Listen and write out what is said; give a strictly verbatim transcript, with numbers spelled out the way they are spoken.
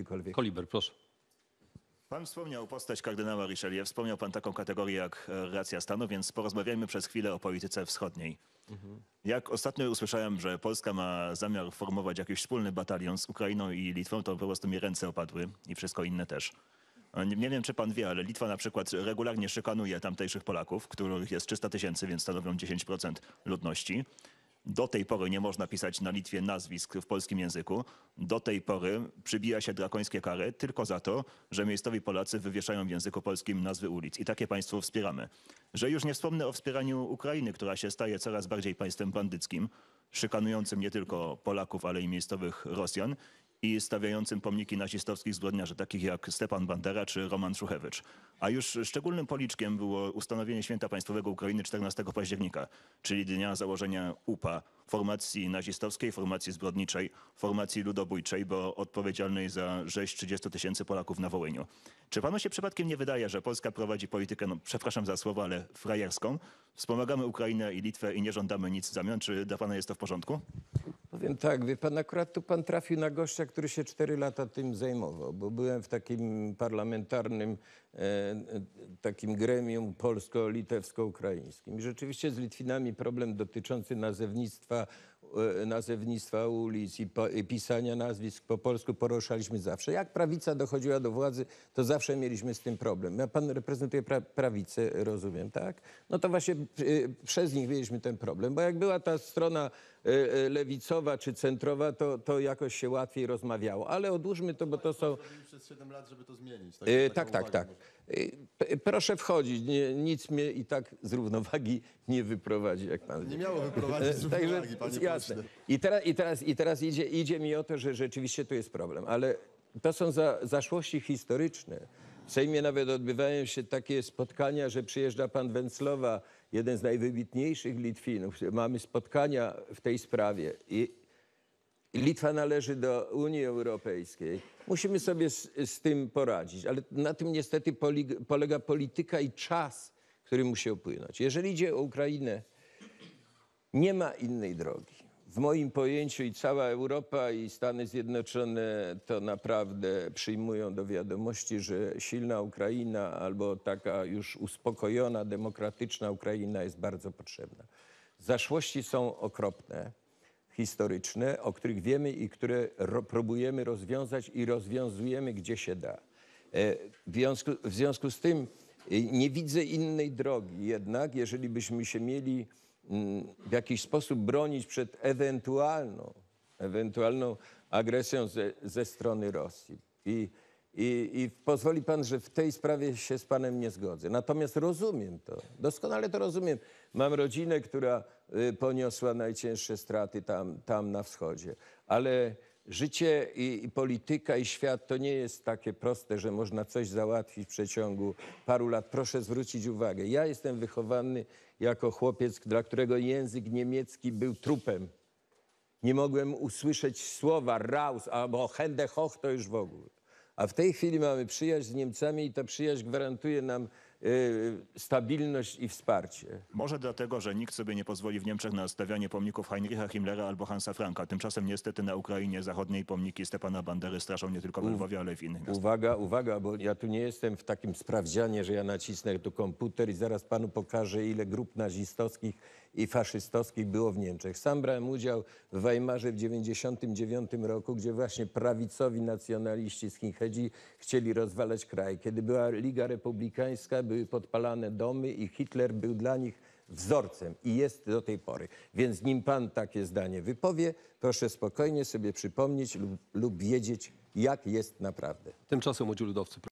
kiedykolwiek. Koliber, proszę. Pan wspomniał postać kardynała Richelieu, wspomniał pan taką kategorię jak racja stanu, więc porozmawiajmy przez chwilę o polityce wschodniej. Mhm. Jak ostatnio usłyszałem, że Polska ma zamiar formować jakiś wspólny batalion z Ukrainą i Litwą, to po prostu mi ręce opadły i wszystko inne też. Nie, nie wiem, czy pan wie, ale Litwa na przykład regularnie szykanuje tamtejszych Polaków, których jest trzysta tysięcy, więc stanowią dziesięć procent ludności. Do tej pory nie można pisać na Litwie nazwisk w polskim języku. Do tej pory przybija się drakońskie kary tylko za to, że miejscowi Polacy wywieszają w języku polskim nazwy ulic. I takie państwo wspieramy. Że już nie wspomnę o wspieraniu Ukrainy, która się staje coraz bardziej państwem bandyckim, szykanującym nie tylko Polaków, ale i miejscowych Rosjan i stawiającym pomniki nazistowskich zbrodniarzy, takich jak Stepan Bandera czy Roman Szuchewicz. A już szczególnym policzkiem było ustanowienie Święta Państwowego Ukrainy czternastego października, czyli dnia założenia U P A, formacji nazistowskiej, formacji zbrodniczej, formacji ludobójczej, bo odpowiedzialnej za rzeź trzydziestu tysięcy Polaków na Wołyniu. Czy panu się przypadkiem nie wydaje, że Polska prowadzi politykę, no przepraszam za słowo, ale frajerską? Wspomagamy Ukrainę i Litwę i nie żądamy nic w zamian. Czy dla pana jest to w porządku? Powiem tak, wie pan, akurat tu pan trafił na gościa, który się cztery lata tym zajmował, bo byłem w takim parlamentarnym e, takim gremium polsko-litewsko-ukraińskim. I rzeczywiście z Litwinami problem dotyczący nazewnictwa, e, nazewnictwa ulic i, po, i pisania nazwisk po polsku poruszaliśmy zawsze. Jak prawica dochodziła do władzy, to zawsze mieliśmy z tym problem. Ja pan reprezentuje pra, prawicę, rozumiem, tak? No to właśnie e, przez nich mieliśmy ten problem, bo jak była ta strona e, lewicowa czy centrowa, to, to jakoś się łatwiej rozmawiało. Ale odłóżmy to, bo to są... Przez siedem lat, żeby to zmienić. Tak, e, tak, tak, tak. E, proszę wchodzić. Nie, nic mnie i tak z równowagi nie wyprowadzi, jak pan... Nie miało wyprowadzić z równowagi, panie jasne. pośle. I teraz, i teraz, i teraz idzie, idzie mi o to, że rzeczywiście tu jest problem. Ale to są za, zaszłości historyczne. W Sejmie nawet odbywają się takie spotkania, że przyjeżdża pan Węclowa, jeden z najwybitniejszych Litwinów. Mamy spotkania w tej sprawie i Litwa należy do Unii Europejskiej. Musimy sobie z, z tym poradzić, ale na tym niestety polig, polega polityka i czas, który musi upłynąć. Jeżeli idzie o Ukrainę, nie ma innej drogi. W moim pojęciu i cała Europa i Stany Zjednoczone to naprawdę przyjmują do wiadomości, że silna Ukraina albo taka już uspokojona, demokratyczna Ukraina jest bardzo potrzebna. Zaszłości są okropne, historyczne, o których wiemy i które ro próbujemy rozwiązać i rozwiązujemy, gdzie się da. W związku, w związku z tym nie widzę innej drogi jednak, jeżeli byśmy się mieli w jakiś sposób bronić przed ewentualną, ewentualną agresją ze, ze strony Rosji. I, i, I pozwoli pan, że w tej sprawie się z panem nie zgodzę. Natomiast rozumiem to, doskonale to rozumiem. Mam rodzinę, która poniosła najcięższe straty tam, tam na wschodzie. Ale życie i, i polityka i świat to nie jest takie proste, że można coś załatwić w przeciągu paru lat. Proszę zwrócić uwagę. Ja jestem wychowany jako chłopiec, dla którego język niemiecki był trupem. Nie mogłem usłyszeć słowa raus albo Hände hoch, to już w ogóle. A w tej chwili mamy przyjaźń z Niemcami i ta przyjaźń gwarantuje nam y, stabilność i wsparcie. Może dlatego, że nikt sobie nie pozwoli w Niemczech na stawianie pomników Heinricha Himmlera albo Hansa Franka. Tymczasem niestety na Ukrainie zachodniej pomniki Stepana Bandery straszą nie tylko w Lwowie, ale i w innych miastach. Uwaga, uwaga, bo ja tu nie jestem w takim sprawdzianie, że ja nacisnę tu komputer i zaraz panu pokażę, ile grup nazistowskich i faszystowskich było w Niemczech. Sam brałem udział w Weimarze w dziewięćdziesiątym dziewiątym roku, gdzie właśnie prawicowi nacjonaliści, skinheadzi chcieli rozwalać kraj. Kiedy była Liga Republikańska, były podpalane domy i Hitler był dla nich wzorcem i jest do tej pory. Więc nim pan takie zdanie wypowie, proszę spokojnie sobie przypomnieć lub, lub wiedzieć, jak jest naprawdę. Tymczasem młodzi ludowcy.